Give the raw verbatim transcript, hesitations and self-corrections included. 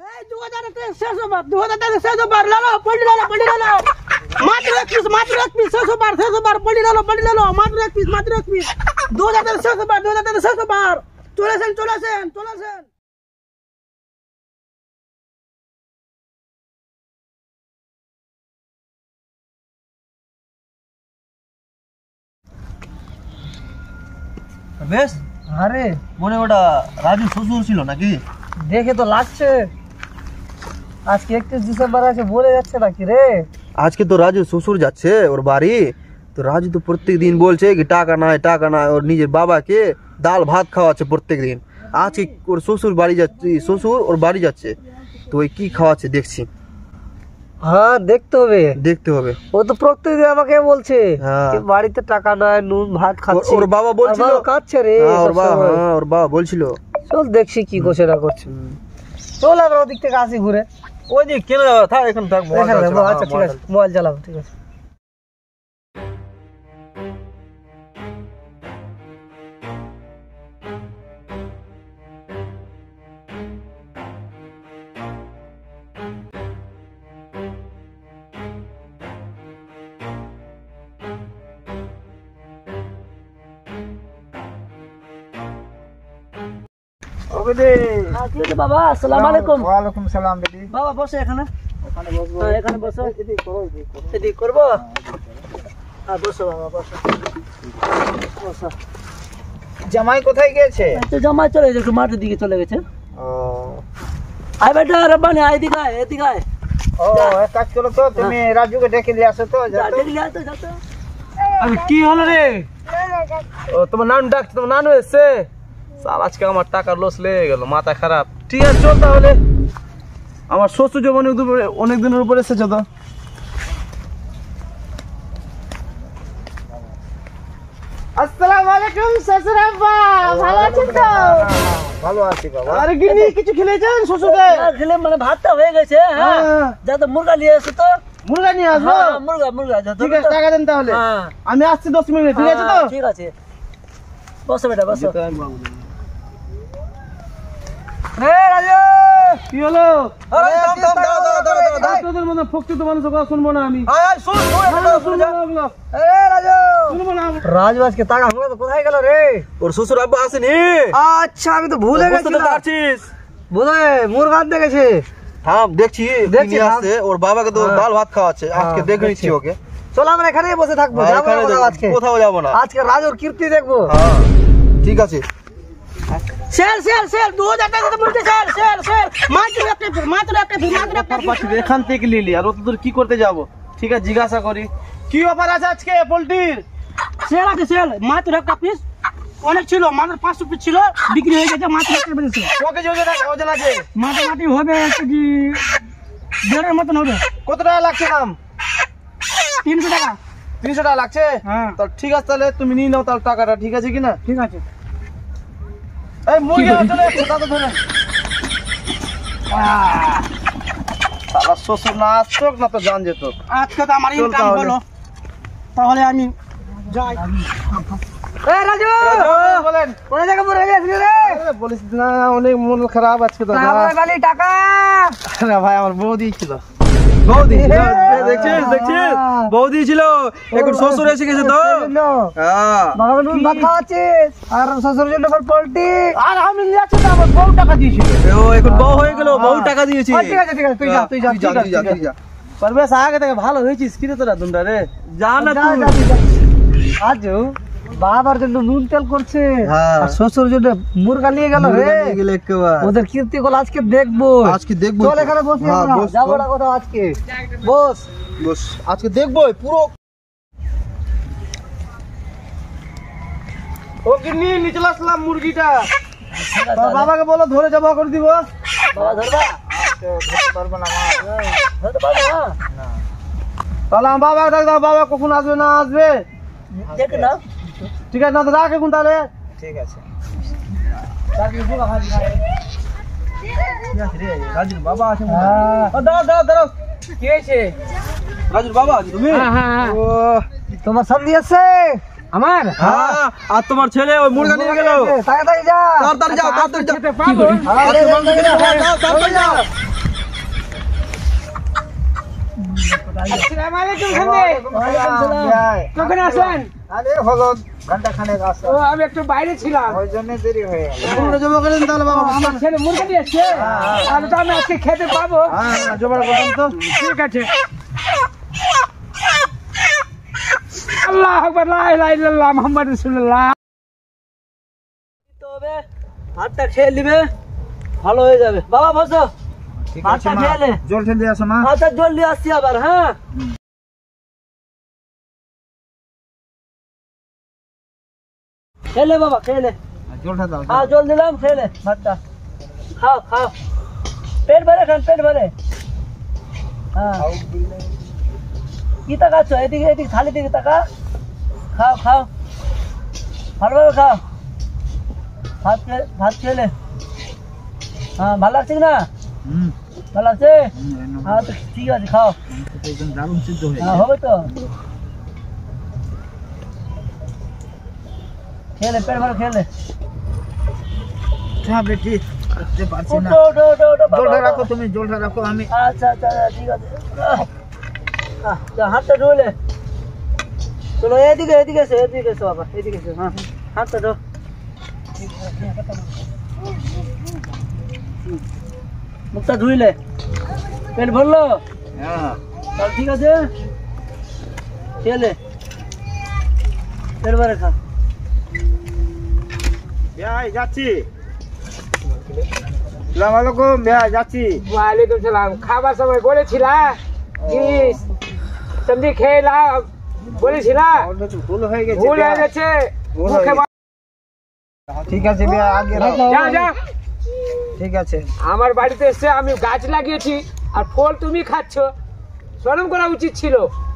दो हजार छह सौ बार दो हजार छह सौ बार ला लो पलटी ला लो पलटी ला लो मात्र एक पीस मात्र एक पीस छह सौ बार छह सौ बार पलटी ला लो पलटी ला लो मात्र एक पीस मात्र एक पीस दो हजार छह सौ बार दो हजार छह सौ बार चले सेन चले सेन चले सेन বেশ আরে মনে ওটা রাজু শ্বশুর ছিল নাকি? দেখে তো লাগছে আজকে একত্রিশ ডিসেম্বর আছে বলে যাচ্ছে নাকি রে? আজকে তো রাজু শ্বশুর যাচ্ছে ওর বাড়ি, তো রাজু তো প্রত্যেক দিন বলছে কি টাকা নাই টাকা নাই, ওর নিজের বাবাকে ডাল ভাত খাওয়াচ্ছে প্রত্যেক দিন। আজকে ওর শ্বশুর বাড়ি যাচ্ছে, শ্বশুর ওর বাড়ি যাচ্ছে, তো ওই কি খাওয়াচ্ছে দেখছি। হ্যাঁ দেখতে হবে দেখতে হবে। ও তো প্রত্যেকদিন আমাকে বলছে হ্যাঁ। কি বাড়িতে টাকা নাই নুন ভাত খাচ্ছে। ওর বাবা বলছিল খাচ্ছে রে। হ্যাঁ ওর বাবা, হ্যাঁ ওর বাবা বলছিল। চল দেখছি কি করছে না করছে। চল আমরা ওদিক থেকে আসি ঘুরে। ওই যে কেন যাবে, থাক এখানে থাক। আচ্ছা ঠিক আছে মোবাইল চালাবো ঠিক আছে। বাবা আসসালামু আলাইকুম। ওয়ালাইকুম সালাম বেটি। বাবা বসে এখানে ওখানে বসবো। হ্যাঁ এখানে বসো। এদিক করো এদিক করো। এদিক করব। হ্যাঁ বসো বাবা বসো বসো। জামাই কোথায় গেছে? তো জামাই চলে গেছে একটু মাঠের দিকে চলে গেছে। ও আয় বেটা রব্বানি আয় এদিকে আয় এদিকে আয়। ও এক কাজ করো তো তুমি রাজুকে ডেকে নিয়ে আসো তো। যা দেখলি আয় তো যা তো। আমি কি হলো রে? ও তোমার নাম ডাকছে, তোমার নাম এসেছে। সাল আজকে আমার টাকার লস লেগে গেল, মাথা খারাপ। ঠিক আছে চল তাহলে, আমার শ্বশুর যে অনেক দূর অনেক দিনের উপর এসেছে তো। আসসালামু আলাইকুম শ্বশুর আব্বা, ভালো আছেন তো? ভালো আছি বাবা। আরে গিনি কিছু খেলেছেন শ্বশুরে? খেলে মানে ভাতটা হয়ে গেছে। হ্যাঁ যা তো মুরগা নিয়ে এসো তো। মুরগা নিয়ে আসবো? হ্যাঁ মুরগা মুরগা যা তো। ঠিক আছে টাকা দেন তাহলে। হ্যাঁ আমি আসছি দশ মিনিট, ঠিক আছে তো? ঠিক আছে বসো বেটা বসো। রে রাজু কি হলো? আরে থাম থাম দাও দাও দাও দাও। তোদের মধ্যে ফকির তো মানুষ কথা শুনবো না আমি। আয় আয় শুন শুন। আরে রাজু শুনবো না। রাজু আজকে টাকা হলো তো কোথায় গেল রে? ওর শ্বশুর আব্বা আসেনি। আচ্ছা আমি তো ভুলে গেছি। বুঝতে পারছিস? বোধহয় মুরগা দেখেছে। হ্যাঁ দেখছি দেখছি, দেখছি আসছে, ওর বাবাকে তো হ্যাঁ। ডাল ভাত খাওয়াচ্ছে। আজকে হ্যাঁ, দেখে দেখছি। নিচ্ছি ওকে। চলো আমরা এখানেই বসে থাকবো। হ্যাঁ, যাবো এখানে না যাবো, আজকে। কোথাও যাবো না। আজকে রাজুর কীর্তি দেখবো। হ্যাঁ ঠিক আছে। সেল সেল সেল দু হাজার টাকা তো মুরগি সেল সেল সেল মাত্র একটা পিস মাত্র একটা পিস মাত্র একটা পিস। এখান থেকে লিলি আর অত দূর কি করতে যাব? ঠিক আছে জিজ্ঞাসা করি কি অফার আছে আজকে পোল্ট্রির। সেল আছে সেল মাত্র একটা পিস। অনেক ছিল মাত্র পাঁচশো পিস ছিল, বিক্রি হয়ে গেছে মাত্র একটা পিস। ক কেজি ওজন আছে? ওজন আছে মোটামুটি হবে কেজি দেড়ের মতন হবে। কত টাকা লাগছে দাম? তিনশো টাকা। তিনশো টাকা লাগছে? হ্যাঁ তাহলে ঠিক আছে, তাহলে তুমি নিয়ে নাও তাহলে টাকাটা, ঠিক আছে কিনা? ঠিক আছে। এই মুরগি চলে যাচ্ছে দাদা ধরে। সারা শ্বশুর না আসতো না তো জান যেত। আজকে তো আমার চল ইনকাম তাহলে। হলো, তাহলে আমি যাই। এ রাজু বলেন কোন জায়গা পড়ে গেছিস রে? আরে বলিস না, অনেক মন খারাপ আজকে দাদা। আমার গালি টাকা। আরে ভাই আমার বৌদি ছিল। বৌদি ছিল, দেখছিস দেখছিস বৌদি ছিল, এখন শ্বশুর এসে গেছে তো। হ্যাঁ বাবা নুন ভাত খাওয়াচ্ছিস আর শ্বশুর জন্য আবার পোল্ট্রি। আর আমি যাচ্ছি তো, আমার বউ টাকা দিয়েছিল। ও এখন বউ হয়ে গেল, বউ টাকা দিয়েছি। ঠিক আছে ঠিক আছে তুই যা তুই যা তুই যা তুই যা তুই যা। পারবেশ আগে থেকে ভালো হয়েছিস কি রে তোরা দুনটা রে? যা না যা, যা, তুই। তুই যা। আজও বাবার জন্য নুন তেল করছে হ্যাঁ। আর শ্বশুর জন্য মুরগা নিয়ে গেল রে। মুরগা নিয়ে গেলে একেবারে। ওদের কীর্তি গুলো আজকে দেখবো। আজকে দেখবো। চল এখানে বসি হ্যাঁ, আমরা। বস, যাবো বস। না কোথাও আজকে। বস বস আজকে দেখবো পুরো। ও কিনি নিচে আসলাম মুরগিটা। তোর বাবাকে বলো ধরে জবা করে দিব। বাবা ধরবা? ধরতে পারবো না মা। ধরতে পারবে না? তাহলে আমার বাবা ডাক দাও, বাবা কখন আসবে না আসবে। দেখ না ঠিক আছে না তো রাখ এখন তাহলে। ঠিক আছে। রাজুর বাবা আছে। হ্যাঁ। দাঁড়াও দাঁড়াও দাঁড়াও। কি হয়েছে? রাজুর বাবা আছে তুমি? হ্যাঁ হ্যাঁ ও তোমার সন্ধি আছে আমার। হ্যাঁ আর তোমার ছেলে ওই মুরগা নিয়ে গেল। তাড়াতাড়ি যা তাড়াতাড়ি যাও তাড়াতাড়ি যাও। কি করি? তাড়াতাড়ি যাও তাড়াতাড়ি যাও। আসসালামু আলাইকুম সামনে কখন আসেন? আরে হলো ঘন্টা খানেক আসছে, ও আমি একটু বাইরে ছিলাম, ওই জন্য দেরি হয়ে গেল। তোমরা জমা করেন তাহলে বাবা। আমার ছেলে মুরগি নিয়ে এসছে, তাহলে তো আমি আজকে খেতে পাবো। হ্যাঁ হ্যাঁ, জমা করুন তো। ঠিক আছে। আল্লাহু আকবার, লা ইলাহা ইল্লাল্লাহ মুহাম্মাদুর রাসূলুল্লাহ। তবে ভাতটা খেয়ে নিবে, ভালো হয়ে যাবে। বাবা বসো, ঠিক ভাতটা আছে মা, খেয়ে নে। জল ঠেলে আসো মা। আচ্ছা জলদি আসছি আবার, হ্যাঁ। খেলে বাবা, খেলে। জলটা দাও। হ্যাঁ জল দিলাম, খেলে ভাতটা খাও খাও, পেট ভরে খান, পেট ভরে। হ্যাঁ কি তাকাচ্ছ? এদিকে এদিকে, থালি দিকে তাকা। খাও খাও, ভালোভাবে খাও। ভাত খেয়ে ভাত খেলে। হ্যাঁ ভালো লাগছে না? হুম, ভালো লাগছে? হুম, হ্যাঁ তো ঠিক আছে, খাও। একদম দারুণ সিদ্ধ হয়ে হ্যাঁ হবে তো, খেলে পেট ভরে খেলে। যা বেটি, করতে পারছি না। ওঠো ওঠো ওঠো ওঠো বাবা, জলটা ওঠো। রাখো তুমি, জলটা রাখো। আমি আচ্ছা আচ্ছা আচ্ছা, ঠিক আছে। আহ, যা, হাতটা ধুলে। চলো এদিকে এদিকে এসো, এদিকে এসো বাবা, এদিকে এসো। হ্যাঁ হাতটা ধো। মুখটা ধুইলে, পেট ভরলো? হ্যাঁ, তাহলে ঠিক আছে, খেলে পেট ভরে খা। ভাই যাচ্ছি। আসসালামু আলাইকুম ভাই, যাচ্ছি। ওয়ালাইকুম সালাম। খাবার সময় বলেছিলা কি সবজি খেয়ে নাও, বলেছিলা? ওটা তো ভুল হয়ে গেছে ভুল হয়ে ভাই। গেছে, ভুল মুখে হয়ে গেছে। ঠিক আছে ভাই, আগে রাখো। যা যা। ঠিক আছে। আমার বাড়িতে এসে আমি গাছ লাগিয়েছি আর ফল তুমি খাচ্ছ, শরম করা উচিত ছিল।